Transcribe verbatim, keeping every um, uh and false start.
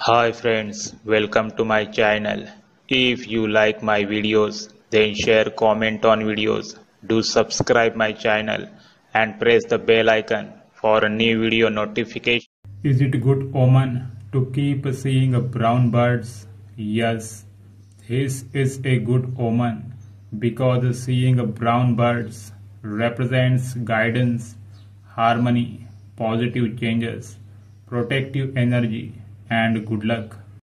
Hi friends, welcome to my channel. If you like my videos, then share, comment on videos. Do subscribe my channel and press the bell icon for a new video notification. Is it good omen to keep seeing brown birds? Yes, this is a good omen because seeing brown birds represents guidance, harmony, positive changes, protective energy, and good luck.